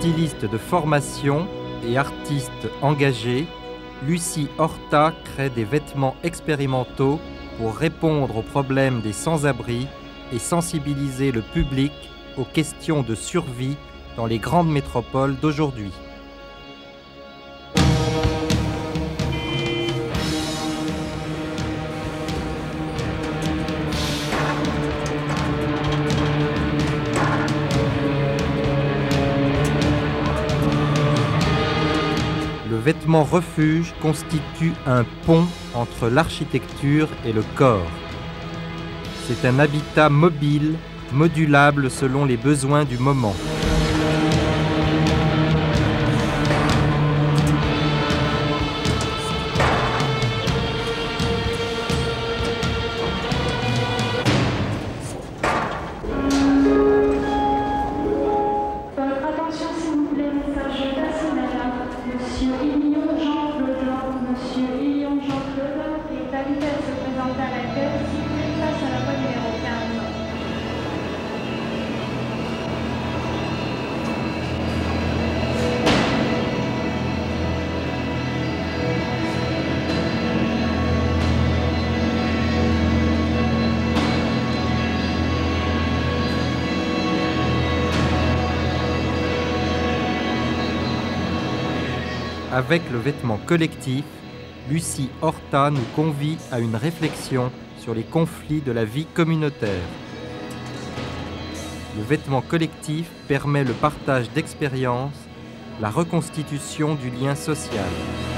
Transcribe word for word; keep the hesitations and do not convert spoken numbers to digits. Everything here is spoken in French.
Styliste de formation et artiste engagée, Lucie Horta crée des vêtements expérimentaux pour répondre aux problèmes des sans-abri et sensibiliser le public aux questions de survie dans les grandes métropoles d'aujourd'hui. Le vêtement refuge constitue un pont entre l'architecture et le corps. C'est un habitat mobile, modulable selon les besoins du moment. Avec le vêtement collectif, Lucie Horta nous convie à une réflexion sur les conflits de la vie communautaire. Le vêtement collectif permet le partage d'expériences, la reconstitution du lien social.